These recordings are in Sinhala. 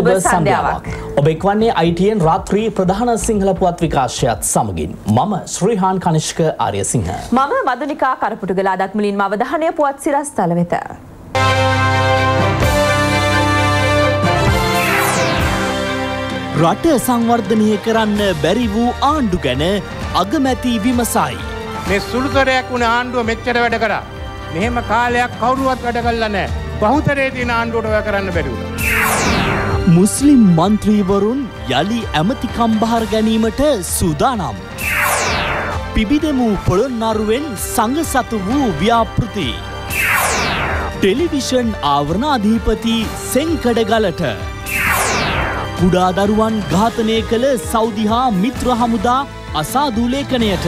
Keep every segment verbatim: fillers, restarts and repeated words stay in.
සන්ධ්‍යාවක්. ඔබ එක්වන්නේ I T N රාත්‍රී ප්‍රධාන සිංහල පුවත් විකාශයත් සමගින්. මම ශ්‍රීහාන් කනිෂ්ක ආර්යසිංහ. මම මදුනිකා කරපුටුගල. අදත් මුලින්ම අවධානය පුවත් සිරස්තල වෙත. රට සංවර්ධනය කරන්න බැරි වූ ආණ්ඩු ගැන අගමැති විමසයි. මේ සුළුතරයක් වුණ ආණ්ඩුව මෙච්චර වැඩ කරා. මෙහෙම කාලයක් කවුරුවත් වැඩ කළා නැහැ. බහුතරයේ තියෙන ආණ්ඩුවට ඔය කරන්න බැරි වුණා. මුස්ලිම් මන්ත්‍රීවරුන් යලි ඇමතිකම් බහර ගැනීමට සූදානම්. පිබිදෙමු පොළොන්නරුවෙන් සංඝසතු වූ ව්‍යාපෘති. ටෙලිවිෂන් ආවරණාධිපති සෙන්කඩගලට. කුඩා දරුවන් ඝාතනය කළ සෞදි හා මිත්‍ර හමුදා අසාදු ලේඛනයට.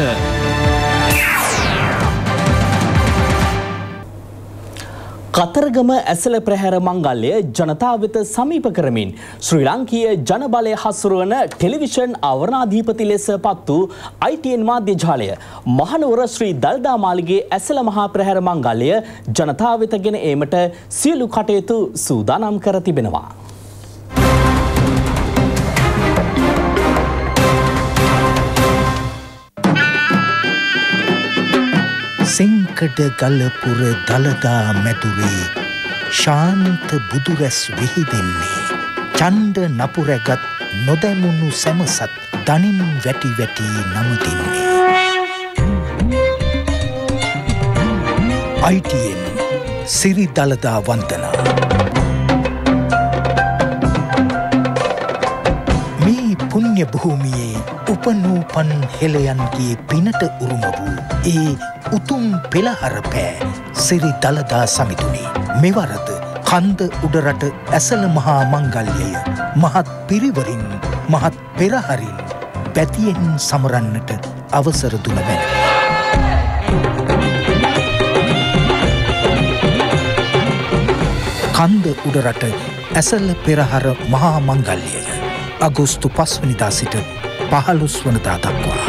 කතරගම ඇසළ ප්‍රහැර මංගල්‍ය ජනතාව වෙත සමීප කරමින් ශ්‍රී ලාංකීය ජනබලය හසුරුවන ටෙලිවිෂන් ආවරණාධිපති ලෙස පත් වූ I T N මාධ්‍ය ජාලය මහනුවර ශ්‍රී දළදා මාලිගයේ ඇසළ මහා ප්‍රහැර මංගල්‍ය ජනතාව වෙත ගෙන ඒමට සියලු කටයුතු සූදානම් කර තිබෙනවා. සෙන්කඩ ගලපුර දළදා මැදුරේ ශාන්ත බුදුරැස් විහිදෙන්නේ චණ්ඩ නපුරැගත් නොදැමුණු සැමසත් දනින් වැටි වැටි නමදින්නේ. I T N සිරි දළදා වන්දනා. මේ පුණ්‍ය භූමියේ උපනූපන් හෙළයන්ගේ පිනට උරුම වූ ඒ උතුම් පෙළහර පෑ සිරි දළදා සමිතුනි. මෙවරද කන්ද උඩරට ඇසළ මහා මංගල්‍යය මහත් පිරිවරින් මහත් පෙරහරින් පැතියෙන් සමරන්නට අවසර දුන වැන. කන්ද උඩරට ඇසළ පෙරහර මහා මංගල්‍යය අගෝස්තු පස්වනිදා සිට පහළොස් වනදා දක්වා.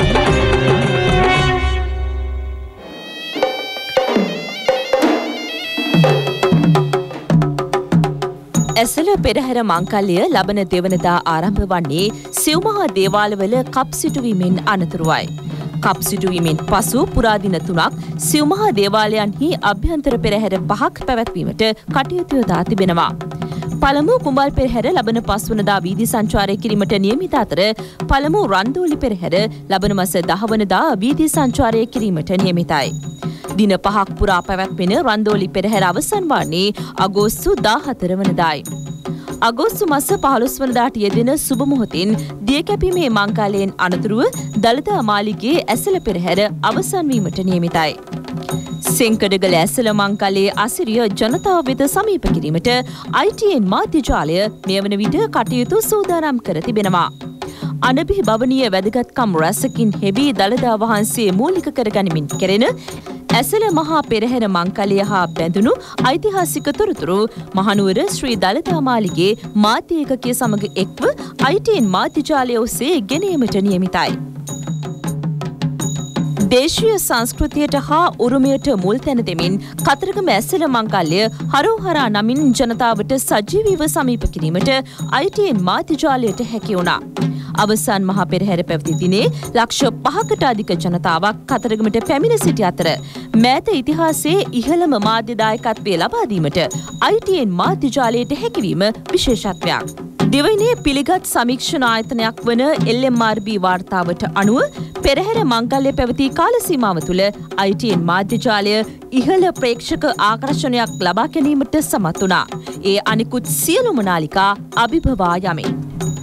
ඇසළ පෙරහැර මංකල්‍ය ලබන දෙවනදා ආරම්භ වන්නේ සිව්මහා දේවාලවල කප් සිටුවීමෙන් අනතුරුවයි. කප් සිටුවීමෙන් පසු පුරාදින තුනක් සිව්මහා දේවාලයන්හි අභ්‍යන්තර පෙරහැර පහක් පැවැත්වීමට කටයුතු යොදා තිබෙනවා. පළමු කුඹල් පෙරහැර ලබන පස්වනදා වීදි සංචාරය කිරීමට නියමිත අතර පළමු රන්දෝලි පෙරහැර ලබන මස දහවනදා වීදි සංචාරය කිරීමට නියමිතයි. දින පහක් පුරා පැවැත්වෙන රන්දෝලි පෙරහැර අවසන් වන්නේ අගෝස්තු දාහතර වනදායි. අගෝස්තු මස පහළොස් වනදාට යෙදෙන සුබ මොහොතින් දියකැපීමේ මංගල්‍යයෙන් අනතුරුව දළදා මාලිගයේ ඇසළ පෙරහැර අවසන් වීමට නියමිතයි. සෙන්කඩගල ඇසළ මංගල්‍යයේ අසිරිය ජනතාව වෙත සමීප කිරීමට I T N මාධ්‍ය ජාලය මේ වන විට කටයුතු සූදානම් කර තිබෙනවා. අනබි භවනීය වැදගත්කම් රැසකින් හෙබි දළදා වහන්සේ මූලික කරගනිමින් කෙරෙන ඇසළ මහා පෙරහැර මංකලය හා බැඳුණු ඓතිහාසික තොරතුරු මහනුවර ශ්‍රී දළදා මාලිගයේ මාධ්‍ය ඒකකය සමග එක්ව I T N මාධ්‍ය ජාලය ඔස්සේ ගෙනීමට නියමිතයි. දේශීය සංස්කෘතියට හා උරුමයට මුල් තැන දෙමින් කතරගම ඇසළ මංගල්‍ය හරෝහරා නමින් ජනතාවට සජීවීව සමීප කිරීමට I T N මාධ්‍ය ජාලයට හැකි වුණා. අවසන් මහා පෙරහැර පැවති දිනේ ලක්ෂ පහකට අධික ජනතාවක් කතරගමට පැමිණ සිටි අතර මෑත ඉතිහාසයේ ඉහළම මාධ්‍ය දායකත්වය ලබා දීමට I T N මාධ්‍ය ජාලයට හැකිවීම විශේෂත්වයක්. දෙවයිනේ පිළිගත් සමීක්ෂණ ආයතනයක් වන L M R B වාර්තාවට අනුව පෙරහැර මංගල්‍ය පැවති කාල සීමාව තුළ I T N මාධ්‍ය ජාලය ඉහළ ප්‍රේක්ෂක ආකර්ෂණයක් ලබා ගැනීමට සමත් වුණා. ඒ අනිකුත් සියලුම නාලිකා අභිභවා යමින්.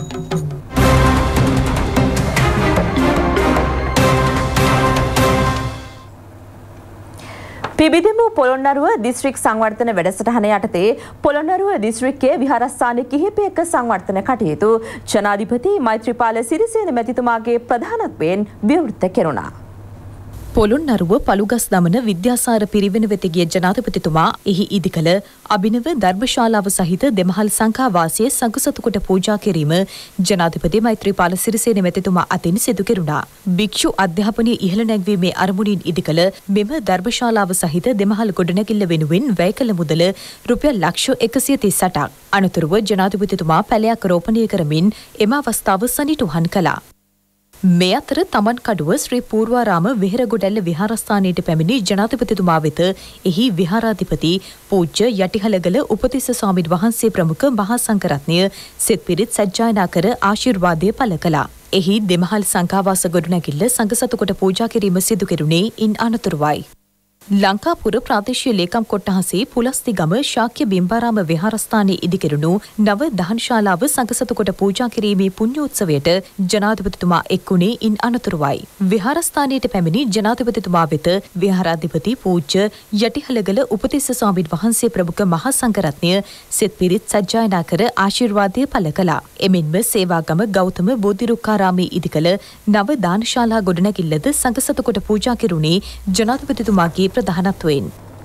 පිබිදෙමු පොළොන්නරුව දිස්ත්‍රික් සංවර්ධන වැඩසටහන යටතේ පොළොන්නරුව දිස්ත්‍රික්කයේ විහාරස්ථාන කිහිපයක සංවර්ධන කටයුතු ජනාධිපති මෛත්‍රීපාල සිරිසේන මැතිතුමාගේ ප්‍රධානත්වයෙන් විවෘත කෙරුණා. පොළොන්නරුව පළුගස් දමන විද්‍යාසාර පිරිවෙන වෙත ගිය ජනාධිපතිතුමා එහි ඉදිකළ අභිනව ධර්මශාලාව සහිත දෙමහල් සංඝාවාසය සංඝසතු කොට පූජා කිරීම ජනාධිපති මෛත්‍රීපාල සිරිසේන මැතිතුමා අතින් සිදු කෙරුණා. භික්ෂු අධ්‍යාපනය ඉහළ නැංවීමේ අරමුණින් ඉදිකළ මෙම ධර්මශාලාව සහිත දෙමහල් ගොඩනැගිල්ල වෙනුවෙන් වැය කළ මුදල රුපියල් ලක්ෂ එකසිය තිස් අටක්. අනතුරුව ජනාධිපතිතුමා පැලයක් රෝපණය කරමින් එම අවස්ථාව සනිටුහන් කළා. මේ අතර තමන් කඩුව ශ්‍රී පූර්වාරාම වෙහෙරගොඩැල්ල විහාරස්ථානයට පැමිණි ජනාධිපතිතුමා වෙත එහි විහාරාධිපති පූජ්‍ය යටිහලගල උපතිස්ස ස්වාමීන් වහන්සේ ප්‍රමුඛ මහා සංඝරත්නය සෙත් පිරිත් සජ්ජායනා කර ආශිර්වාදය පළ කළා. එහි දෙමහල් සංඝාවාස ගොඩනැගිල්ල සංඝසතු කොට පූජා කිරීම සිදු කෙරුණේ ඉන් අනතුරුවයි. ලංකාපුර ප්‍රාදේශීය ලේකම් කොට්ටහසේ පුලස්තිගම ශාක්‍ය බිම්බාරාම විහාරස්ථානයේ ඉදිකෙරුණු නව දහන්ශාලාව සංඝසතු කොට පූජා කිරීමේ පුණ්‍යෝත්සවයට ජනාධිපතිතුමා එක්වුණේ ඉන් අනතුරුවයි. විහාරස්ථානයට පැමිණි ජනාධිපතිතුමා වෙත විහාරාධිපති පූජ්‍ය යටිහලගල උපතිස්ස ස්වාමීන් වහන්සේ ප්‍රමුඛ මහා සංඝරත්නය සෙත් පිරිත් සජ්ජායනා කර ආශිර්වාදය පළ කළා. එමෙන්ම සේවාගම ගෞතම බෝධිරුක්කාරාමයේ ඉදිකළ නව දානශාලා ගොඩනැගිල්ලද සංඝසතු කොට පූජා කෙරුණේ ජනාධිපතිතුමාගේ ප්‍රධානත්වයෙන්.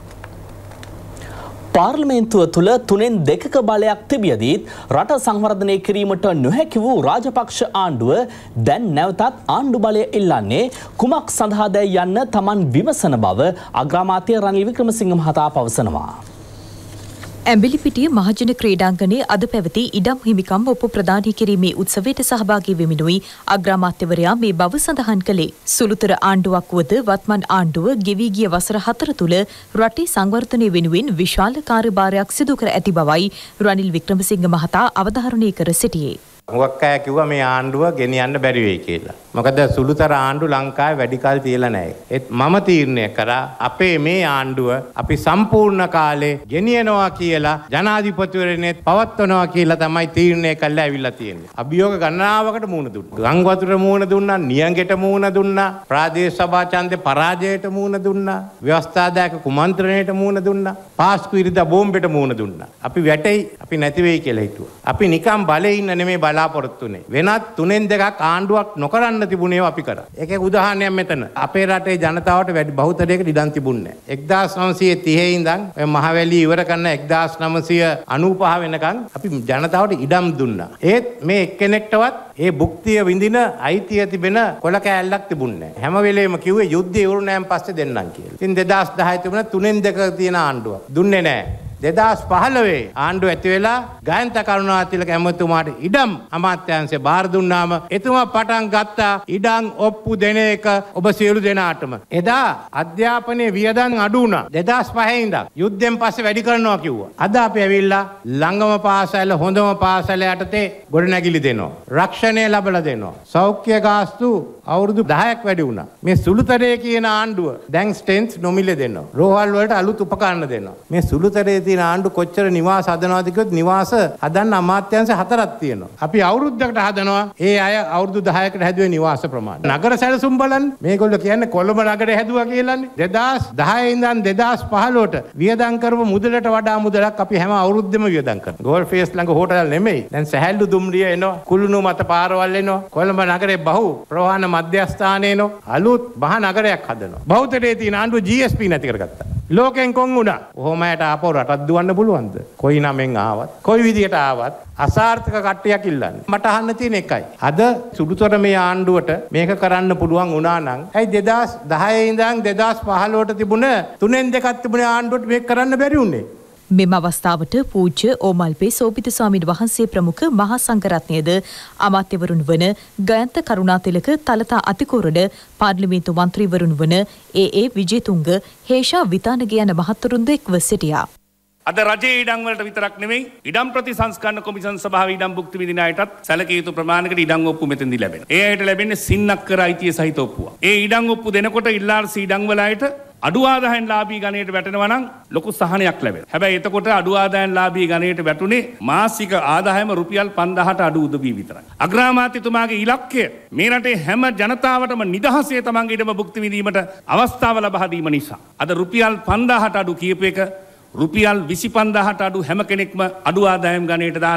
පාර්ලිමේන්තුව තුළ තුනෙන් දෙකක බලයක් තිබියදීත් රට සංවර්ධනය කිරීමට නොහැකි වූ රාජපක්ෂ ආණ්ඩුව දැන් නැවතත් ආණ්ඩු බලය ඉල්ලන්නේ කුමක් සඳහාදැයි යන්න තමන් විමසන බව අග්‍රාමාත්‍ය රනිල් වික්‍රමසිංහ මහතා පවසනවා. ඇඹිලිපිටිය මහජන ක්‍රීඩාංගණයේ අද පැවති ඉඩම් හිමිකම් ඔප්පු ප්‍රදානය කිරීමේ උත්සවයට සහභාගී වෙමිනුයි අග්‍රාමාත්‍යවරයා මේ බව සඳහන් කළේ. සුළුතර ආණ්ඩුවක් වුවද වත්මන් ආණ්ඩුව ගෙවී ගිය වසර හතර තුළ රටේ සංවර්ධනය වෙනුවෙන් විශාල කාර්යභාරයක් සිදු කර ඇති බවයි රනිල් වික්‍රමසිංහ මහතා අවධාරණය කර සිටියේ. හුඟක් අය කිව්වා මේ ආණ්ඩුව ගෙනියන්න බැරි වෙයි කියලා. මොකද සුළුතර ආණ්ඩු ලංකාවේ වැඩි කල් තියලා නැහැ. ඒත් මම තීරණය කරා අපේ මේ ආණ්ඩුව අපි සම්පූර්ණ කාලේ ගෙනියනවා කියලා ජනාධිපතිවරණෙත් පවත්වනවා කියලා තමයි තීරණය කළා ඇවිල්ලා තියෙන්නේ. අභියෝග ගණනාවකට මුහුණ දුන්නා. ගංගවතුර මුහුණ දුන්නා, නියඟෙට මුහුණ දුන්නා, ප්‍රාදේශ සභා ඡන්දේ පරාජයට මුහුණ දුන්නා, ව්‍යවස්ථාදායක කුමන්ත්‍රණයට මුහුණ දුන්නා, පාස්කු ඉරිදා බෝම්බෙට මුහුණ දුන්නා. අපි වැටෙයි, අපි නැති වෙයි කියලා හිතුවා. අපි නිකන් බලේ ඉන්න නෙමෙයි බලාපොරොත්තුනේ. වෙනත් තුනෙන් දෙකක් ආණ්ඩුවක් නොකරන්න තිබුණේ අපි කරා. ඒකේ උදාහරණයක් මෙතන. අපේ රටේ ජනතාවට වැඩි බහුතරයකට ඉඩම් තිබුණේ නැහැ. එක්දාස් නවසිය තිහේ ඉඳන් ඔය මහවැලි ඉවර කරන එක්දාස් නවසිය අනූපහ වෙනකන් අපි ජනතාවට ඉඩම් දුන්නා. ඒත් මේ එක්කෙනෙක්ටවත් ඒ භුක්තිය විඳින අයිතිය තිබෙන කොළ කෑල්ලක් තිබුණේ නැහැ. හැම වෙලේම කිව්වේ යුද්ධය ඉවර වුණාන් පස්සේ දෙන්නම් කියලා. ඉතින් දෙදාස් දහය තිබුණ තුනෙන් දෙක තියෙන ආණ්ඩුවක් දුන්නේ නැහැ. දෙදාස් පහළොවේ ආණ්ඩුව ඇති වෙලා ගයන්ත කරුණාතිලක ඇමතුමාට ඉඩම් අමාත්‍යාංශය බාර දුන්නාම එතුමා පටන් ගත්තා ඉඩම් ඔප්පු දෙන එක ඔබ සියලු දෙනාටම. එදා අධ්‍යාපනයේ වියදම් අඩු වුණා. දෙදාස් පහේ ඉඳන් යුද්ධයෙන් පස්සේ වැඩි කරනවා කිව්වා. අද අපි ඇවිල්ලා ළඟම පාසල හොඳම පාසල යටතේ ගොඩනැගිලි දෙනවා. රක්ෂණය ලැබලා දෙනවා. සෞඛ්‍ය ගාස්තු අවුරුදු දහයක් වැඩි වුණා. මේ සුළුතරේ කියන ආණ්ඩුව දැන් ස්ටෙන්ස් නොමිලේ දෙනවා. රෝහල් වලට අලුත් උපකරණ දෙනවා. මේ සුළුතරේ තියෙන ආණ්ඩු කොච්චර නිවාස හදනවද කිව්වොත් නිවාස හදන්න අමාත්‍යාංශ හතරක් තියෙනවා. අපි අවුරුද්දකට හදනවා. ඒ අය අවුරුදු දහයකට හැදුවේ නිවාස ප්‍රමාණය. නගර සැලසුම් බලන්න. මේගොල්ලෝ කියන්නේ කොළඹ නගරේ හැදුවා කියලානේ. දෙදාස් දහය ඉඳන් දෙදාස් පහළොවට වියදම් කරපු මුදලට වඩා මුදලක් අපි හැම අවුරුද්දෙම වියදම් කරනවා. ගෝල්ඩ් ෆේස් ළඟ හෝටල් නෙමෙයි. දැන් සැහැල්ලු දුම්රිය එනවා. කුළුණු මත පාරවල් එනවා. කොළඹ නගරේ බහු ප්‍රවාහන මධ්‍යස්ථානයේ එනවා. අලුත් මහා නගරයක් හදනවා. බහුතරයේ තියෙන ආණ්ඩුව ජී එස් පී නැති කරගත්තා. ලෝකෙන් කොන් වුණා. ඔහොමයට ආපහු රටක් දුවන්න පුළුවන්ද? කොයි නමෙන් ආවත්, කොයි විදියට ආවත් අසාර්ථක කට්ටියක් ඉල්ලන්නේ. මට අහන්න තියෙන එකයි. අද සුළුතර මේ ආණ්ඩුවට මේක කරන්න පුළුවන් වුණා නම් ඇයි දෙදාස් දහය ඉඳන් දෙදාස් පහළොවට තිබුණ තුනෙන් දෙකක් තිබුණ ආණ්ඩුවට මේක කරන්න බැරි වුණේ? මෙම අවස්ථාවට පූජ්‍ය ඕමල්පේ සෝපිත ස්වාමීන් වහන්සේ ප්‍රමුඛ මහා සංඝරත්නයද අමාත්‍යවරුන් වන ගයන්ත කරුණාතිලක තලතා අතිකෝරඩ පාර්ලිමේන්තු මන්ත්‍රීවරුන් වන ඒ ඒ විජේතුංග හේෂා විතානග යන මහත්වරුන්ද එක්ව සිටියා. අද රජයේ ඉඩම් වලට විතරක් නෙමෙයි ඉඩම් ප්‍රතිසංස්කරණ කොමිෂන් සභාවේ ඉඩම් භුක්ති විඳින අයටත් සැලකිය යුතු ප්‍රමාණයකට ඉඩම් ඔප්පු මෙතෙන්දී ලැබෙනවා. ඒ අයට ලැබෙන්නේ සින්නක්කර අයිතිය සහිත ඔප්පුවක්. ඒ ඉඩම් ඔප්පු දෙනකොට ඉල්ලාර්සි ඉඩම් වල අයට අඩු ආදායම් ලාභී ගණයට වැටෙනවා නම් ලොකු සහනයක් ලැබෙනවා. හැබැයි එතකොට අඩු ආදායම් ලාභී ගණයට වැටුනේ මාසික ආදායම රුපියල් පන්දාහට අඩු උදවි විතරයි. අග්‍රාමාත්‍යතුමාගේ ඉලක්කය මේ රටේ හැම ජනතාවටම නිදහසේ තමන්ගේ ඉඩම භුක්ති විඳීමට අවස්ථාව ලබා දීම නිසා අද රුපියල් පන්දාහට අඩු කියපු එක රුපියල් විසි පන්දාහට අඩු හැම කෙනෙක්ම අඩු ආදායම් ගණයට දාලා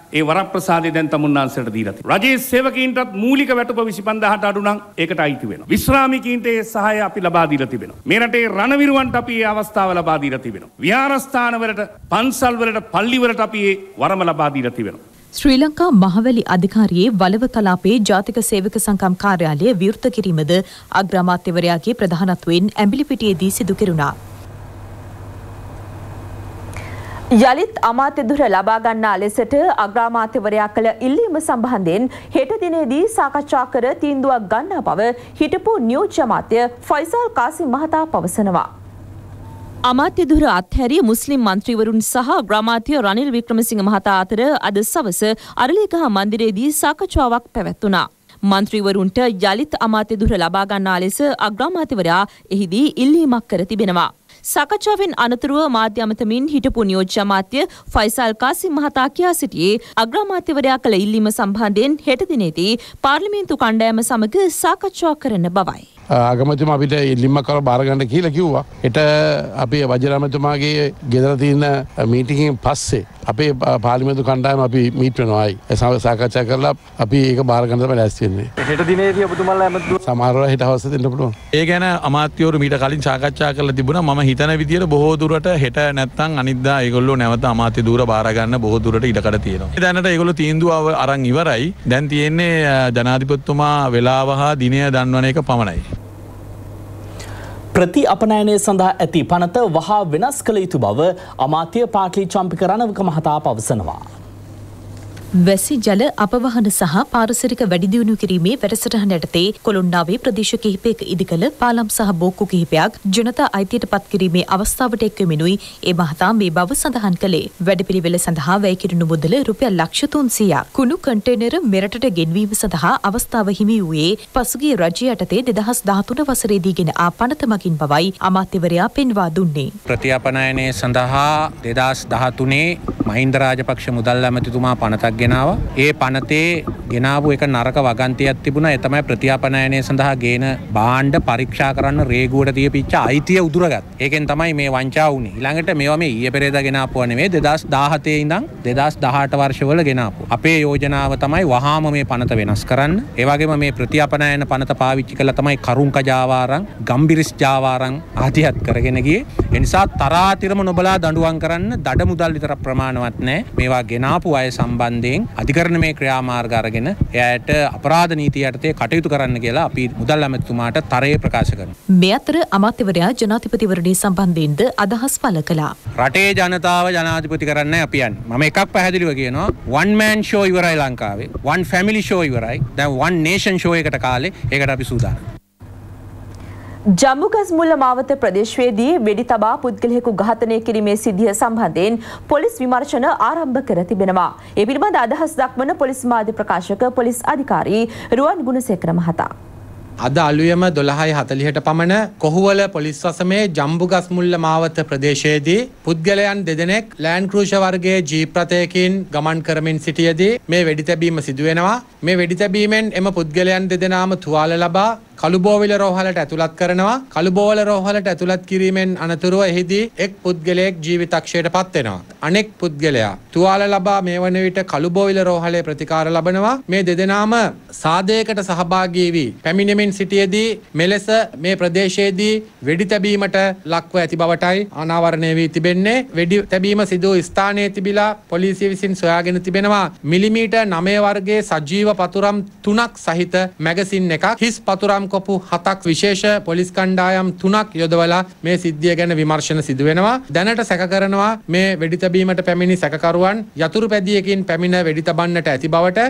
ඒ වරප්‍රසාදය දැන් තමුන්නාන්සේට දීලා තියෙනවා. රජයේ සේවකීන්ටත් මූලික වැටුප විසි පන්දාහට අඩු නම් ඒකට අයිති වෙනවා. විශ්‍රාමිකීන්ට ඒ සහාය අපි ලබා දීලා තිබෙනවා. මේ රටේ රණවිරුවන්ට අපි ඒ අවස්ථාව ලබා දීලා තිබෙනවා. විහාරස්ථාන වලට, පන්සල් වලට, පල්ලි වලට අපි ඒ වරම ලබා දීලා තිබෙනවා. ශ්‍රී ලංකා මහවැලි අධිකාරියේ වලව කලාපයේ ජාතික සේවක සංකම් කාර්යාලය විවෘත කිරීමද අග්‍රාමාත්‍යවරයාගේ ප්‍රධානත්වයෙන් ඇඹිලිපිටියේදී සිදු කෙරුණා. යළිත් අමාත්‍ය දුර ලබා ගන්නා ලෙසට අග්‍රාමාත්‍යවරයා කළ ඉල්ලීම සම්බන්ධයෙන් හෙට දිනේදී සාකච්ඡා කර තීන්දුවක් ගන්නා බව හිටපු නියෝජ්‍ය අමාත්‍ය ෆයිසල් කාසිම් මහතා පවසනවා. අමාත්‍ය දුර අත්හැරිය මුස්ලිම් මන්ත්‍රීවරුන් සහ ග්‍රාමාත්‍ය රනිල් වික්‍රමසිංහ මහතා අතර අද සවස අරලිගහ මන්දිරයේදී සාකච්ඡාවක් පැවැත්වුණා. මන්ත්‍රීවරුන්ට යළිත් අමාත්‍ය දුර ලබා ගන්නා ලෙස අග්‍රාමාත්‍යවරයා එහිදී ඉල්ලීමක් කර තිබෙනවා. සාකච්ඡාවෙන් අනතුරුව මාධ්‍ය අමතමින් හිටපු නියෝජ්‍ය අමාත්‍ය ෆයිසල් කාසිම් මහතා කියා සිටියේ අග්‍රාමාත්‍යවරයා කළ ඉල්ලීම සම්බන්ධයෙන් හෙට දිනේදී පාර්ලිමේන්තු කණ්ඩායම සමග සාකච්ඡා කරන බවයි. අගමැතිතුමා අපිට ඉල්ලීමක් කරලා බාර ගන්න කියලා කිව්වා. හෙට අපි වජිරාමැතිතුමාගේ ගෙදර තියෙන මීටින් එකෙන් පස්සේ අපේ පාර්ලිමේන්තු කණ්ඩායම අපි මීට් වෙනවායි. ඒ සාකච්ඡා කරලා අපි ඒක බාර ගන්න තමයි ලෑස්ති වෙන්නේ. හෙට දිනේදී ඔබතුමාලා ඇමතුමා සමහරව හෙට හවස දෙන්න පුළුවන්. ඒ ගැන අමාත්‍යවරු මීට කලින් සාකච්ඡා කරලා තිබුණා. මම හිතන විදියට බොහෝ දුරට හෙට නැත්තම් අනිද්දා ඒගොල්ලෝ නැවත අමාත්‍ය ධූර බාර ගන්න බොහෝ දුරට ඉඩකඩ තියෙනවා. දැනට ඒගොල්ලෝ තීන්දුව අරන් ඉවරයි. දැන් තියෙන්නේ ජනාධිපතිතුමා වෙලාව හා දිනය දන්වන එක පමණයි. ප්‍රති අපනයනය සඳහා ඇති පනත වහා වෙනස් කළ යුතු බව අමාත්‍ය පාටලි චම්පික රණවක මහතා පවසනවා. වැසි ජල අපවහන සහ පාරිසරික වැඩිදියුණු කිරීමේ වැඩසටහන යටතේ කොළොන්නාවේ ප්‍රදේශ කිහිපයක ඉදිකළ පාලම් සහ බෝක්කු කිහිපයක් ජනතා අයිතියට පත් කිරීමේ අවස්ථාවට එක්වෙමිනුයි ඒ මහතා මේ බව සඳහන් කළේ. වැඩපිළිවෙල සඳහා වැය කිරුණු මුදල රුපියල් ලක්ෂ තුන්සියයක්. කුණු කන්ටේනර මෙරටට ගෙන්වීම සඳහා අවස්ථාව හිමි වූයේ පසුගිය රජය යටතේ දෙදහස් දහතුන වසරේදී ගෙන ආ පනත මගින් බවයි අමාත්‍යවරයා පෙන්වා දුන්නේ. ප්‍රතිඅපනයනය සඳහා දෙදහස් දහතුනේ මහින්ද රාජපක්ෂ මුදල් ඇමතිතුමා පනතක් ගෙනාවා. ඒ පනතේ ගෙනාවු එක නරක වගන්තියක් තිබුණා. ඒ තමයි ප්‍රතිඅපනයනය සඳහා ගේන භාණ්ඩ පරීක්ෂා කරන්න රේගුවට තියපිච්ච අයිතිය උදුරගත්. ඒකෙන් තමයි මේ වංචාව වුනේ. ඊළඟට මේවා මේ ඊයේ පෙරේදා ගෙනාපුවා නෙමෙයි දෙදහස් දාහතේ ඉඳන් දෙදහස් දහඅට වර්ෂවල ගෙනාපු. අපේ යෝජනාව තමයි වහාම මේ පනත වෙනස් කරන්න. ඒ වගේම මේ ප්‍රතිඅපනයන පනත පාවිච්චි කළා තමයි කරුංක ජාවාරම්, ගම්බිරිස් ජාවාරම් ආදියත් කරගෙන ගියේ. ඒ නිසා තරාතිරම නොබලා දඬුවම් කරන්න දඩ මුදල් විතර ප්‍රමාණවත් නැහැ. මේවා ගෙනාපු අය සම්බන්ධයෙන් අධිකරණ මේ ක්‍රියාමාර්ග අරගෙන එයාට අපරාධ නීතිය යටතේ කටයුතු කරන්න කියලා අපි මුදල් ඇමතිතුමාට තරයේ ප්‍රකාශ කරනවා. මේ අතර අමාත්‍යවරයා ජනාධිපතිවරණය සම්බන්ධයෙන්ද අදහස් පළ කළා. රටේ ජනතාව ජනාධිපති කරන්නයි අපි යන්නේ. මම එකක් පැහැදිලිව කියනවා one man show ඉවරයි ලංකාවේ. one family show ඉවරයි. දැන් one nation show එකට කාලේ ඒකට අපි සූදානම්. ජම්මුගස්මුල්ල මාවත ප්‍රදේශයේදී වෙඩි තබා පුද්ගලයෙකු ඝාතනය කිරීමේ සිද්ධිය සම්බන්ධයෙන් පොලිස් විමර්ශන ආරම්භ කර තිබෙනවා. ඒ පිළිබඳ අදහස් දක්වන පොලිස් මාධ්‍ය ප්‍රකාශක පොලිස් අධිකාරී රුවන් ගුණසේකර මහතා. අද අලුයම දොළහයි හතළිහට පමණ කොහුවල පොලිස් වසමේ ජම්බුගස්මුල්ල මාවත ප්‍රදේශයේදී පුද්ගලයන් දෙදෙනෙක් ලෑන්ඩ් ක්‍රූසර් වර්ගයේ ජීප් රථයකින් ගමන් කරමින් සිටියදී මේ වෙඩි තැබීම සිදු වෙනවා. මේ වෙඩි තැබීමෙන් එම පුද්ගලයන් දෙදෙනාම තුවාල ලබා කළුබෝවිල රෝහලට ඇතුළත් කරනවා. කළුබෝවල රෝහලට ඇතුළත් කිරීමෙන් අනතුරුව එහිදී එක් පුද්ගලයෙක් ජීවිතක්ෂයට පත් වෙනවා. අනෙක් පුද්ගලයා තුවාල ලබා මේ වන විට කළුබෝවිල රෝහලේ ප්‍රතිකාර ලබනවා. මේ දෙදෙනාම සාදයකට සහභාගී වී පැමිණෙමින් සිටියේදී මෙලෙස මේ ප්‍රදේශයේදී වෙඩි තැබීමට ලක්ව ඇති බවටයි අනාවරණය වී තිබෙන්නේ. වෙඩි තැබීම සිදු ස්ථානයේ තිබිලා පොලිසිය විසින් සොයාගෙන තිබෙනවා මිලිමීටර් නවය වර්ගයේ සජීව පතුරම් තුනක් සහිත මැගසින් එකක්. හිස් පතුරම් කොපු හතක් විශේෂ පොලිස් කණ්ඩායම් තුනක් යොදවලා මේ සිද්ධිය ගැන විමර්ශන සිදු වෙනවා. දැනට සැක කරනවා මේ වෙඩි තැබීමට පැමිණි සැකකරුවන් යතුරු පැදියකින් පැමිණ වෙඩි තබන්නට ඇති බවට.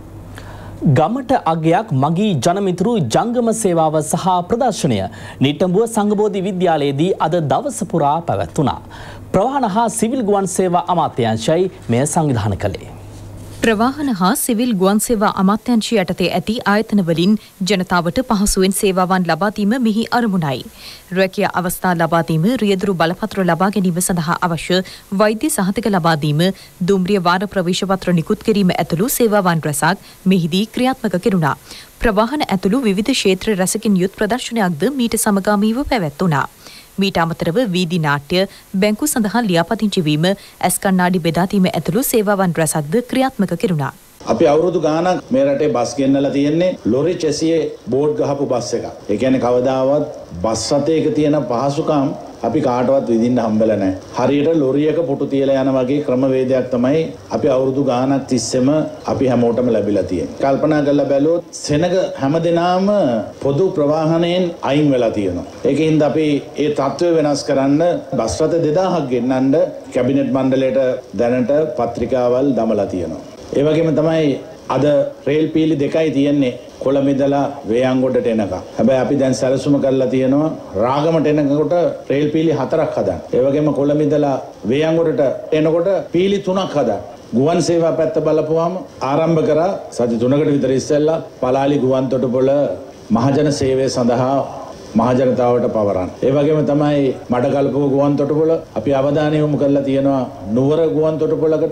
ගමට අගයක් මගී ජනමිතුරු ජංගම සේවාව සහ ප්‍රදර්ශනය නිට්ටඹුව සංඝබෝධි විද්‍යාලයේදී අද දවස පුරා පැවැත්වුණා. ප්‍රවාහන හා සිවිල් ගුවන් සේවා අමාත්‍යාංශයයි මෙය සංවිධානය කළේ. ප්‍රවාහන හා සිවිල් ගුවන් සේවා අමාත්‍යාංශය යටතේ ඇති ආයතනවලින් ජනතාවට පහසුවෙන් සේවාවන් ලබා දීම මෙහි අරමුණයි. රැකියා අවස්ථා ලබා දීම, රියදුරු බලපත්‍ර ලබා ගැනීම සඳහා අවශ්‍ය වෛද්‍ය සහතික ලබා දීම, දුම්රිය වාර ප්‍රවේශ පත්‍ර නිකුත් කිරීම ඇතුළු සේවාවන් රැසක් මෙහිදී ක්‍රියාත්මක කෙරුණා. ප්‍රවාහන ඇතුළු විවිධ ක්ෂේත්‍ර රැසකින් යුත් ප්‍රදර්ශනයක්ද මීට සමගාමීව පැවැත්වුණා. මීට අමතරව වීදි නාට්‍ය, බැංකු සඳහා ලියාපදිංචි වීම, ඇස් කණ්ණාඩි බෙදා දීම ඇතුළු සේවාවන් රැසක්ද ක්‍රියාත්මක කෙරුණා. අපි අවුරුදු ගාණක් මේ රටේ බස් ගෙන්නලා තියෙන්නේ ලොරි චැසියේ බෝඩ් ගහපු බස් එකක්. ඒ කියන්නේ කවදාවත් බස් රථයක තියෙන පහසුකම් අපි කාටවත් විඳින්න හම්බෙලා නැහැ. හරියට ලොරියක පුටු තියලා යන වගේ ක්‍රමවේදයක් තමයි අපි අවුරුදු ගාණක් තිස්සෙම අපි හැමෝටම ලැබිලා තියෙන්නේ. කල්පනා කරලා බැලුවොත් සෙනග හැමදෙනාම පොදු ප්‍රවාහනයෙන් අයින් වෙලා තියෙනවා. ඒකින්ද අපි ඒ තත්ත්වය වෙනස් කරන්න බස් රථ දෙදාහක් ගෙන්නන්න කැබිනට් මණ්ඩලයට දැනට පත්‍රිකාවල් දමලා තියෙනවා. ඒ වගේම තමයි අද රේල් පීලි දෙකයි තියෙන්නේ කොළඹ වේයන්ගොඩට එනකම්. හැබැයි අපි දැන් සැලසුම කරලා තියෙනවා රාගමට එනකොට රේල් පීලි හතරක් හදන්න. ඒ වගේම කොළඹ වේයන්ගොඩට එනකොට පීලි තුනක් හදන්න. ගුවන් සේවා පැත්ත බලපුවාම ආරම්භ කරා සති තුනකට විතර ඉස්සෙල්ලා පලාලි ගුවන් තොටුපොළ මහජන සේවය සඳහා මහජනතාවට පවරන්න. ඒ වගේම තමයි මඩකල්පුව ගුවන් තොටුපොළ අපි අවධානය යොමු කරලා තියෙනවා නුවර ගුවන් තොටුපොළකට.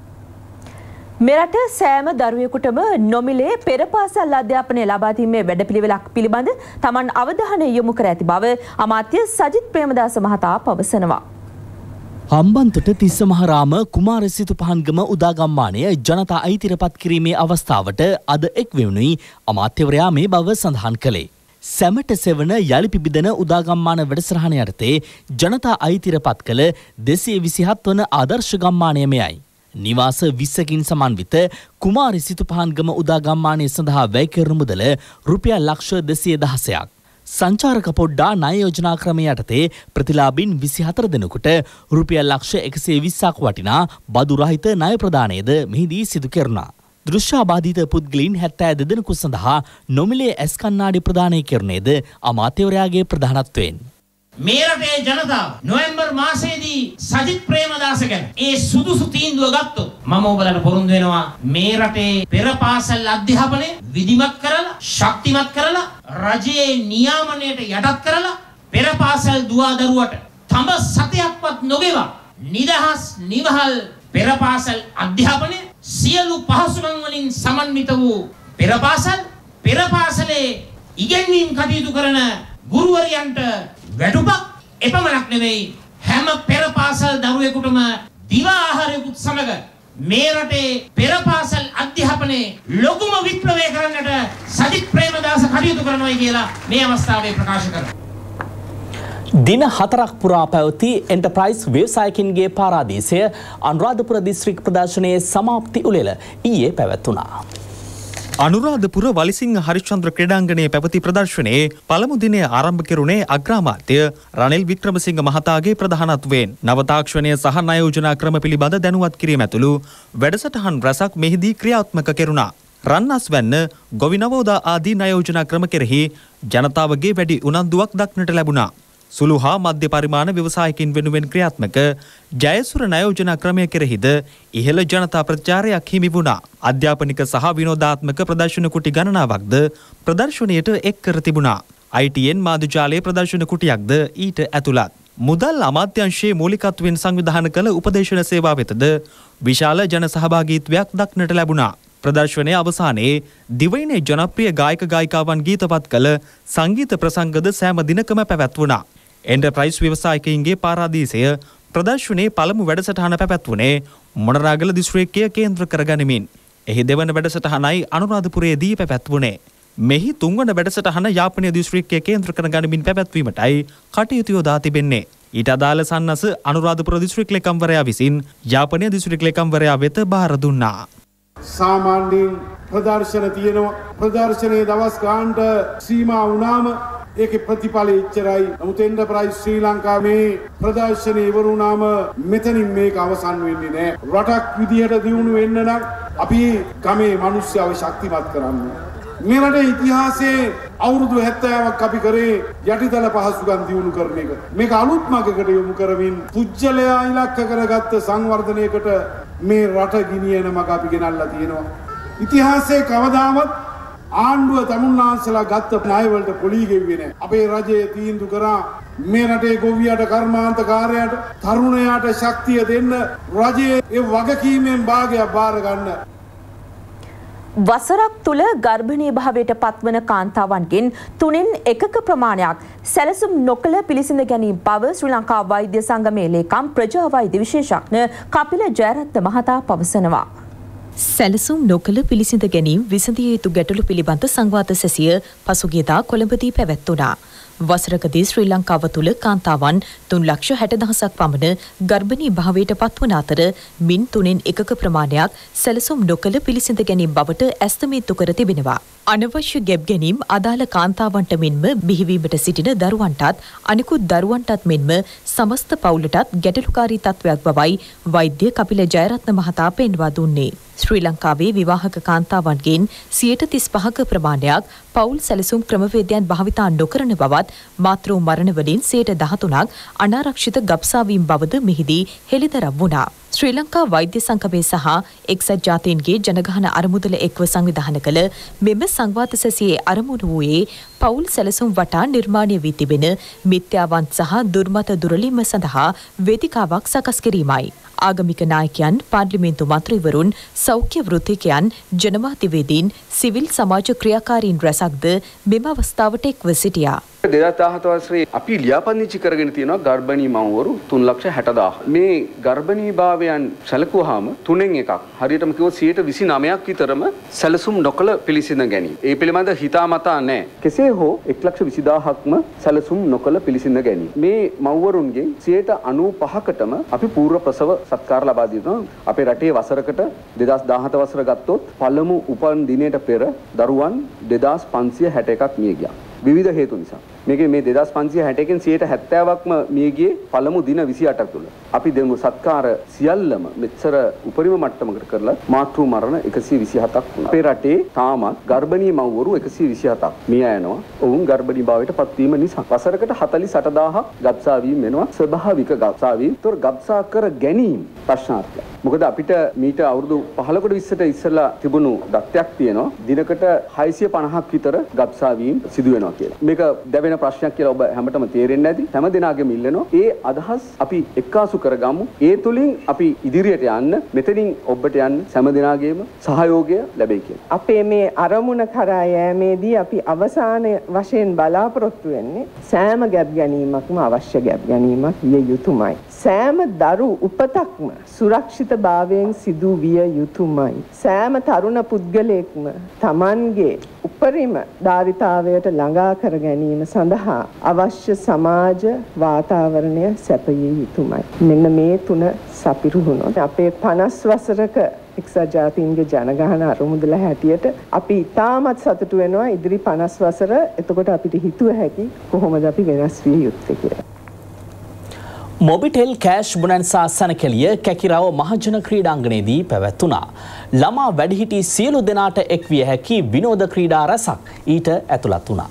මෙරට සෑම දරුවෙකුටම නොමිලේ පෙර පාසල් අධ්‍යාපනය ලබා දීමේ වැඩපිළිවෙලක් පිළිබඳ තමන් අවධානය යොමු කර ඇති බව අමාත්‍ය සජිත් ප්‍රේමදාස මහතා පවසනවා. හම්බන්තොට තිස්සමහාරාම කුමාරසිතු පහන්ගම උදාගම්මානය ජනතා අයිතිරපත් කිරීමේ අවස්ථාවට අද එක්වෙවුණුයි අමාත්‍යවරයා මේ බව සඳහන් කළේ. සැමට සෙවන යළි පිබිදෙන උදාගම්මාන වැඩසටහන යටතේ ජනතා අයිතිරපත් කළ දෙසිය විසිහත් වන ආදර්ශ ගම්මානය මෙයයි. නිවාස විස්සකින් සමන්විත කුමාරි සිතුපහන්ගම උදාගම්මානය සඳහා වැය කෙරුණු මුදල රුපියල් ලක්ෂ දෙසිය දහසයක්. සංචාරක පොඩ්ඩා ණය යෝජනා ක්‍රමය යටතේ ප්‍රතිලාභින් විසිහතර දෙනෙකුට රුපියල් ලක්ෂ එකසිය විස්සක් වටිනා බදු රහිත ණය ප්‍රදානයද මෙහිදී සිදු කෙරුණා. දෘශ්‍යාබාධිත පුද්ගලයන් හැත්තෑ දෙනෙකු සඳහා නොමිලේ ඇස් කණ්ණාඩි ප්‍රදානය කෙරුණේද අමාත්‍යවරයාගේ ප්‍රධානත්වයෙන්. මේ රටේ ජනතාව නොවැම්බර් මාසයේදී සජිත් ප්‍රේමදාස ගැන ඒ සුදුසු තීන්දුව ගත්තොත් මම ඔබලට පොරොන්දු වෙනවා මේ රටේ පෙර පාසල් අධ්‍යාපනය විධිමත් කරලා ශක්තිමත් කරලා රජයේ නියාමනයට යටත් කරලා පෙර පාසල් දුවා දරුවට තඹ සතයක්වත් නොගෙවා නිදහස් නිවහල් පෙර පාසල් අධ්‍යාපනය සියලු පහසුකම් වලින් සමන්විත වූ පෙර පාසල් පෙර පාසලේ ඉගෙනීම් කටයුතු කරන ගුරුවරයන්ට වැටුපක් එපමණක් නෙවෙයි හැම පෙර පාසල් දරුවෙකුටම දිවා ආහාරයකුත් සමග මේ රටේ පෙර පාසල් අධ්‍යාපනයේ ලොකුම විප්ලවය කරන්නට සජිත් ප්‍රේමදාස කටයුතු කරනවා කියලා මේ අවස්ථාවේ ප්‍රකාශ කරනවා. දින හතරක් පුරා පැවති එන්ටර්ප්‍රයිස් ව්‍යවසායකින්ගේ පාරාදීසය අනුරාධපුර දිස්ත්‍රික් ප්‍රදර්ශනයේ සමාප්ති උළෙල ඊයේ පැවැත්වුණා. අනුරාධපුර වලිසිංහ හරිශ්චන්ද්‍ර ක්‍රීඩාංගණයේ පැවති ප්‍රදර්ශනයේ පළමු දිනය ආරම්භ කෙරුණේ අග්‍රාමාත්‍ය රනිල් වික්‍රමසිංහ මහතාගේ ප්‍රධානත්වයෙන් නව තාක්ෂණය සහ ණය යෝජනා ක්‍රම පිළිබඳ දැනුවත් කිරීම ඇතුළු වැඩසටහන් රැසක් මෙහිදී ක්‍රියාත්මක කෙරුණා. රන්නස් වැන්න, ගොවිනවෝදා ආදී ණය යෝජනා ක්‍රම කෙරෙහි ජනතාවගේ වැඩි උනන්දුවක් දක්නට ලැබුණා. සුළු හා මධ්‍ය පරිමාණ ව්‍යවසායකින් වෙනුවෙන් ක්‍රියාත්මක ජයසුර ණය යෝජනා ක්‍රමය කෙරෙහිද ඉහළ ජනතා ප්‍රචාරයක් හිමි වුණා. අධ්‍යාපනික සහ විනෝදාත්මක ප්‍රදර්ශන කුටි ගණනාවක්ද ප්‍රදර්ශනයට එක් කර තිබුණා. ආයි ටී එන් මාධ්‍යාලයේ ප්‍රදර්ශන කුටියක්ද ඊට ඇතුළත්. මුදල් අමාත්‍යාංශයේ මූලිකත්වයෙන් සංවිධානය කළ උපදේශන සේවා වෙතද විශාල ජන සහභාගීත්වයක් දක්නට ලැබුණා. ප්‍රදර්ශනයේ අවසානයේ දිවයිනේ ජනප්‍රිය ගායක ගායිකාවන් ගීතපත් කළ සංගීත ප්‍රසංගද සෑම දිනකම පැවැත්වුණා. එන්ටර්ප්‍රයිස් ව්‍යවසායකයින්ගේ පාරාදීසය ප්‍රදර්ශනයේ පළමු වැඩසටහන පැවැත්වුණේ මොනරාගල දිස්ත්‍රික්කය කේන්ද්‍ර කරගනිමින්. එහි දෙවන වැඩසටහනයි අනුරාධපුරයේදී පැවැත්වුණේ. මෙහි තුන්වන වැඩසටහන යාපනය දිස්ත්‍රික්කය කේන්ද්‍ර කරගනිමින් පැවැත්වීමටයි කටයුතු යොදා තිබෙන්නේ. ඊට අදාළ සන්නස අනුරාධපුර දිස්ත්‍රික් ලේකම්වරයා විසින් යාපනය දිස්ත්‍රික් ලේකම්වරයා වෙත බාර දුන්නා. සාමාන්‍යයෙන් ප්‍රදර්ශන තියෙනවා. ප්‍රදර්ශනයේ දවස් ගානට සීමා වුණාම ඒකේ ප්‍රතිඵලය ඉච්චරයි. නමුත් එන්ටර්ප්‍රයිස් ශ්‍රී ලංකාවේ ප්‍රදර්ශනය ඉවර වුණාම මෙතනින් මේක අවසන් වෙන්නේ නැහැ. රටක් විදිහට දියුණු වෙන්න නම් අපි ගමේ මිනිස්සුව ශක්තිමත් කරන්න. මේ රටේ ඉතිහාසයේ අවුරුදු හැත්තෑවක් අපි කරේ යටිතල පහසුකම් දියුණු කරන එක. මේක අලුත් මගකට යොමු කරමින් පුජ්‍යලයා ඉලක්ක කරගත්ත සංවර්ධනයකට මේ රට ගෙනියන මග අපි ගෙනල්ලා තියෙනවා. ඉතිහාසයේ කවදාවත් ආණ්ඩුව තමුන්නාන්සලා ගත්ත ණය වලට පොලී ගෙව්වේ නැහැ. අපේ රජය තීන්දුව කරා මේ රටේ ගොවියට කර්මාන්තකාරයාට තරුණයාට ශක්තිය දෙන්න රජයේ ඒ වගකීමෙන් භාගයක් බාර ගන්න. වසරක් තුළ ගර්භණී භාවයට පත්වන කාන්තාවන්ගෙන් තුනෙන් එකක ප්‍රමාණයක් සැලසුම් නොකළ පිළිසිඳ ගැනීම බව ශ්‍රී ලංකා වෛද්‍ය සංගමේ ලේකම් ප්‍රජා වෛද්‍ය විශේෂඥ කපිල ජයරත්න මහතා පවසනවා. සැලසුම් නොකළ පිළිසිඳ ගැනීම විසඳිය යුතු ගැටලු පිළිබඳ සංවාද සැසිය පසුගියදා කොළඹදී පැවැත්වුණා. වසරකදී ශ්‍රී ලංකාව තුළ කාන්තාවන් තුන් ලක්ෂ හැට දහසක් පමණ ගර්භණී භාවයට පත්වන අතර මින් තුනෙන් එකක ප්‍රමාණයක් සැලසුම් නොකළ පිළිසිඳ ගැනීම බවට ඇස්තමේන්තු කර තිබෙනවා. අනවශ්‍ය ගැබ් ගැනීම අදාළ කාන්තාවන්ට මෙන්ම බිහිවීමට සිටින දරුවන්ටත් අනිකුත් දරුවන්ටත් මෙන්ම සමස්ත පවුලටත් ගැටලුකාරී තත්ත්වයක් බවයි වෛද්‍ය කපිල ජයරත්න මහතා පෙන්වා දුන්නේ. ශ්‍රී ලංකාවේ විවාහක කාන්තාවන්ගෙන් සියයට තිස් පහක ප්‍රමාණයක් පවුල් සැලසුම් ක්‍රමවේදයන් භාවිතා නොකරන බවත් මාතෘ මරණ වලින් සියයට දහතුනක් අනාරක්ෂිත ගබ්සාවීම් බවද මෙහිදී හෙළිදරව් වුණා. ශ්‍රී ලංකා වෛද්‍ය සංගමය සහ එක්සත් ජාතීන්ගේ ජනගහන අරමුදල එක්ව සංවිධානය කළ මෙම සංවාද සැසියේ අරමුණු වූයේ පවුල් සැලසුම් වටා නිර්මාණය වී තිබෙන මිත්‍යාවන්ත සහ දුර්මත දුරලීම සඳහා වේදිකාවක් සකස් කිරීමයි. ආගමික නායකයන්, පාර්ලිමේන්තු මන්ත්‍රීවරුන්, සෞඛ්‍ය වෘත්තිකයන්, ජනමාධ්‍යවේදීන්, සිවිල් සමාජ ක්‍රියාකාරීන් රැසක්ද මෙම අවස්ථාවට එක්ව සිටියා. දෙදහස් දහහත වසරේ අපි ලියාපදිංචි කරගෙන තියෙනවා ගර්භණී මව්වරු තුන් ලක්ෂ හැට දාහ. මේ ගර්භණීභාවයන් සැලකුවාම තුනෙන් එකක්. හරියටම කිව්වොත් සියයට විසි නවයක් විතරම සැලසුම් නොකළ පිළිසිඳ ගැනීම. ඒ පිළිබඳ හිතාමතා නැහැ. කෙසේ හෝ එක් ලක්ෂ විසි දාහක්ම සැලසුම් නොකළ පිළිසිඳ ගැනීම. මේ මව්වරුන්ගෙන් සියයට අනූපහකටම අපි පූර්ව ප්‍රසව සත්කාර ලබා දෙනවා. අපේ රටේ වසරකට දෙදහස් දහහත වසර ගත්තොත් පළමු උපන් දිනයට පෙර දරුවන් දෙදාස් පන්සිය හැට එකක් මිය ගියා. විවිධ හේතු නිසා. මේකේ මේ දෙදාස් පන්සිය හැට එකෙන් සියයට හැත්තෑවක්ම මිය ගියේ පළමු දින විසි අටක් තුළ. අපි දෙමු සත්කාර සියල්ලම මෙච්චර උපරිම මට්ටමකට කරලා මාතෘ මරණ එකසිය විසි හතක් වුණා. අපේ රටේ තාමත් ගර්භණී මව්වරු එකසිය විසි හතක් මිය යනවා. ඔවුන් ගර්භණී භාවයට පත්වීම නිසා. වසරකට හතළිස් අට දාහක් ගබ්සා වීම වෙනවා. ස්වභාවික ගබ්සා වීම. ඒතොර ගබ්සා කර ගැනීම ප්‍රශ්නාර්ථයක්. මොකද අපිට මීට අවුරුදු පහළකට විස්සට ඉස්සෙල්ලා තිබුණු දත්තයක් තියෙනවා. දිනකට හයසිය පනහක් විතර ගබ්සා වීම සිදු වෙනවා කියලා. මේක දැවෙන ප්‍රශ්නයක් කියලා ඔබ හැමතෙම තේරෙන්නේ නැති. හැම දිනාගෙම ඉල්ලනවා. ඒ අදහස් අපි එක්කාසු කරගමු. ඒ තුලින් අපි ඉදිරියට යන්න, මෙතනින් ඔබට යන්න හැම දිනාගේම සහයෝගය ලැබෙයි කියලා. අපේ මේ අරමුණ කරා යෑමේදී අපි අවසාන වශයෙන් බලාපොරොත්තු වෙන්නේ සෑම ගැබ් ගැනීමක්ම අවශ්‍ය ගැබ් ගැනීමක් විය යුතුමයි. සෑම දරු උපතක්ම සුරක්ෂිතභාවයෙන් සිදු විය යුතුමයි. සෑම තරුණ පුද්ගලයෙක්ම Tamanගේ උපරිම ධාරිතාවයට ළඟා කර ගැනීම සඳහා අවශ්‍ය සමාජ වාතාවරණය සැපයිය යුතුමයි. මෙන්න මේ තුන සපිරුහුණොත් අපේ පනස් වසරක එක්සත් ජාතීන්ගේ ජනගහන අරමුදල හැටියට අපි ඉතාමත් සතුටු වෙනවා ඉදිරි පනස් වසර. එතකොට අපිට හිතුව හැකි කොහොමද අපි වෙනස් විය යුත්තේ කියලා. මොබිටෙල් කෑෂ් බුනන්සා සැනකෙළිය කැකිරාව මහජන ක්‍රීඩාංගණයේදී පැවැත්වුණා. ළමා වැඩිහිටි සියලු දෙනාට එක්විය හැකි විනෝද ක්‍රීඩා රැසක් ඊට ඇතුළත් වුණා.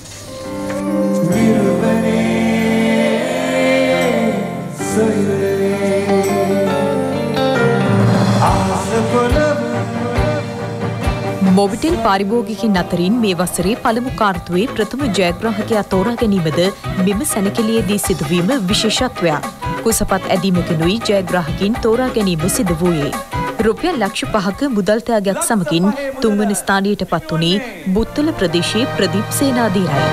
මොබිටෙල් පාරිභෝගිකින් අතරින් මේ වසරේ පළමු කාර්තුවේ ප්‍රථම ජයග්‍රාහකයා තෝරා ගැනීමද මෙම සැනකෙළියේදී සිදුවීම විශේෂත්වයක්. කුසපත් ඇදීමකිනුයි ජයග්‍රාහකින් තෝරා ගැනීම සිදු වූයේ. රුපියල් ලක්ෂ පහක මුදල් ත්‍යාගයක් සමගින් තුන්වන ස්ථානයට පත් වුණේ බුත්තල ප්‍රදේශයේ ප්‍රදීප් සේනාධීරයි.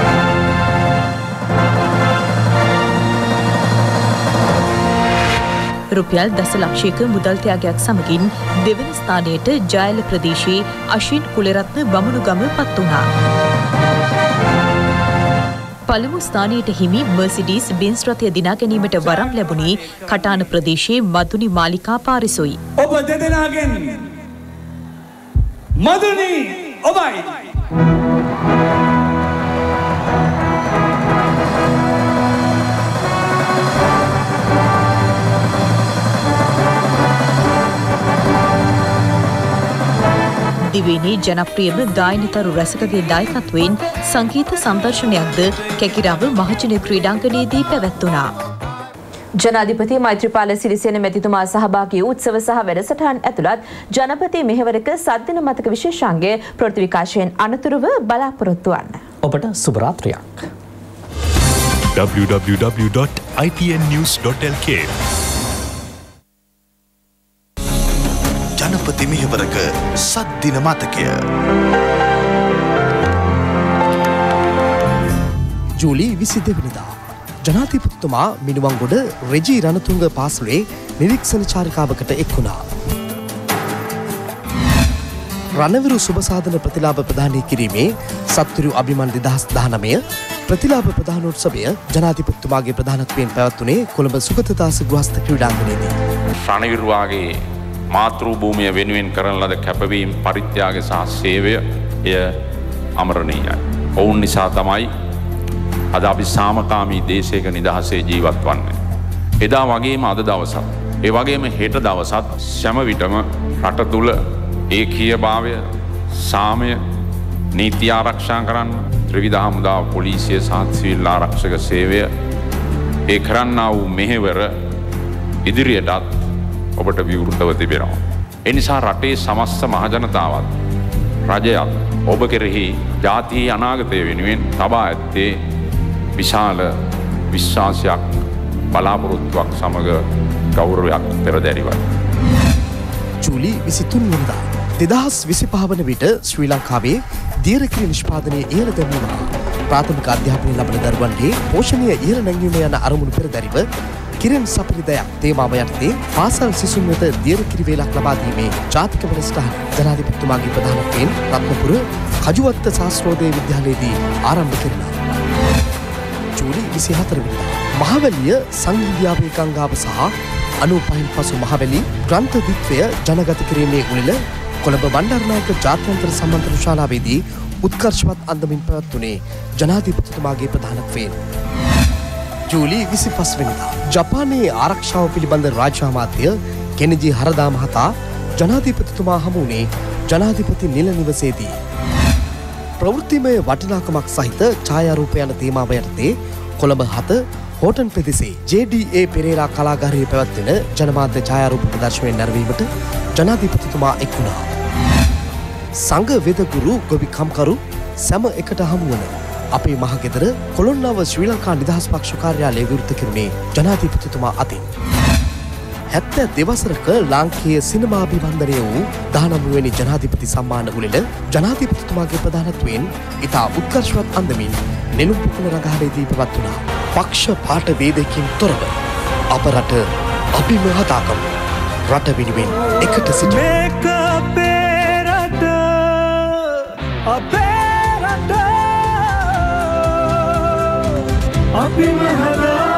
රුපියල් දසලක්ෂයක මුදල් ත්‍යාගයක් සමගින් දෙවන ස්ථානයට ජයල ප්‍රදේශයේ අශින් කුලරත්න බමුණුගම පත් වුණා. පළමු ස්ථානයට හිමි මර්සිඩීස් බෙන්ස් රථය දිනා ගැනීමට වරම් ලැබුණේ කටාන ප්‍රදේශයේ මදුනි මාලිකා පාරිසොයි. ඔබ දෙදෙනාගෙන් මදුනි ඔබයි. දිවයිනේ ජනප්‍රියම ගායනතරු රසකගේ දායකත්වයෙන් සංගීත සංදර්ශනයක්ද කැකිරාව මහජන ක්‍රීඩාංගණයේදී පැවැත්වුණා. ජනාධිපති මෛත්‍රීපාල සිරිසේන මැතිතුමා සහභාගී වූ උත්සව සහ වැඩසටහන් ඇතුළත් ජනපති මෙහෙවරක සද්දින මතක විශේෂාංගයේ ප්‍රතිවිකාශයෙන් අනතුරුව බලාපොරොත්තු වන්න. ඔබට සුබ රාත්‍රියක්. w w w dot i t n news dot l k ජනපති මෙහෙවරක සද්දින මතකය. ජූලි විසි දෙවනිදා ජනාධිපතිතුමා මිනුවන්ගොඩ රෙජී රණතුංග පාසලේ නිරීක්ෂණ චාරිකාවකට එක් වුණා. රණවිරු සුබසාධන ප්‍රතිලාභ ප්‍රදානය කිරීමේ සත්තුරු අභිමන් දෙදහස් දහනවය ප්‍රතිලාභ ප්‍රධානෝත්සවය ජනාධිපතිතුමාගේ ප්‍රධානත්වයෙන් පැවැත්වුණේ කොළඹ සුගතදාස ගෘහස්ථ ක්‍රීඩාංගණයේදී. රණවිරුවාගේ මාතෘ භූමිය වෙනුවෙන් කරන ලද කැපවීම පරිත්‍යාග සහ සේවය එය අමරණීයයි. ඔවුන් නිසා තමයි අද අපි සාමකාමී දේශයක නිදහසේ ජීවත් වන්නේ. එදා වගේම අද දවසත් ඒ වගේම හෙට දවසත් සෑම විටම රට තුල ඒකීයභාවය සාමය නීති ආරක්ෂා කරන්න ත්‍රිවිධ හමුදා පොලිසිය සහ සිවිල් ආරක්ෂක සේවය ඒ කරන්නා වූ මෙහෙවර ඉදිරියටත් ඔබට විවෘතව තිබෙනවා. ඒ නිසා රටේ සමස්ත මහජනතාවත් රජයත් ඔබ කෙරෙහි ජාතියේ අනාගතය වෙනුවෙන් තබා ඇත්තේ විශාල විශ්වාසයක් බලාපොරොත්තුවක් සමග ගෞරවයක් පෙරදැරිවයි. ජූලි විසිතුන් වනදා දෙදහස් විසිපහ වන විට ශ්‍රී ලංකාවේ දියරකිරි නිෂ්පාදනය ඉහළ දැමීම ප්‍රාථමික අධ්‍යාපනය ලබන දරුවන්ගේ පෝෂණය ඉහළ නැංවීම යන අරමුණු පෙරදැරිව කිරෙන් සපිරිදයක් තේමාව යටතේ පාසල් සිසුන් වෙත දියරකිරි වේලක් ලබා දීමේ ජාතික වැඩසටහන ජනාධිපතිතුමාගේ ප්‍රධානත්වයෙන් රත්නපුර කජුවත්ත ශාස්ත්‍රෝදය විද්‍යාලයේදී ආරම්භ කෙරුණා. ජූලි විසිහතර වෙනිදා මහවැලිය සංවිද්‍යාවේ ගංගාව සහ අනුපහින් පසු මහවැලි ග්‍රන්ථ දිත්වය ජනගත කිරීමේ උළෙල කොළඹ බණ්ඩාරනායක ජාත්‍යන්තර සම්මන්ත්‍රණ ශාලාවේදී උත්කර්ෂවත් අන්දමින් පැවැත්වුණේ ජනාධිපතිතුමාගේ ප්‍රධානත්වයෙන්. ජූලි විසිපස් වෙනිදා ජපානයේ ආරක්ෂාව පිළිබඳ රාජ්‍ය අමාත්‍ය කෙනජි හරදා මහතා ජනාධිපතිතුමා හමු වුණේ ජනාධිපති නිල නිවසේදී. ප්‍රවෘත්තිමය වටිනාකමක් සහිත ඡායාරූප යන තේමාව යටතේ කොළඹ හත හෝටන් පෙදෙසේ ජේ ඩී ඒ පෙරේරා කලාගාරයේ පැවැත්වෙන ජනමාධ්‍ය ඡායාරූප ප්‍රදර්ශනය නැරඹීමට ජනාධිපතිතුමා එක් වුණා. සංඝ වෙදගුරු ගොවි කම්කරු සැම එකට හමු වන අපේ මහගෙදර කොළොන්නව ශ්‍රී ලංකා නිදහස් පක්ෂ කාර්යාලය විවෘත කෙරුණේ ජනාධිපතිතුමා අතින්. හැත්තෑ දෙවසරක ලාංකීය සිනමා අභිවන්දනය වූ දහනවවෙනි ජනාධිපති සම්මාන උළෙල ජනාධිපතිතුමාගේ ප්‍රධානත්වයෙන් ඉතා උත්කර්ෂවත් අන්දමින් නෙළුම් පුකුණ රඟහලේදී පැවැත්වුණා. පක්ෂ පාට වේදකින් තොරව අප රට අපිම හදාගමු. රට වෙනුවෙන් එකට සිට මේක අපේ රට අපේ රට අපිම හදා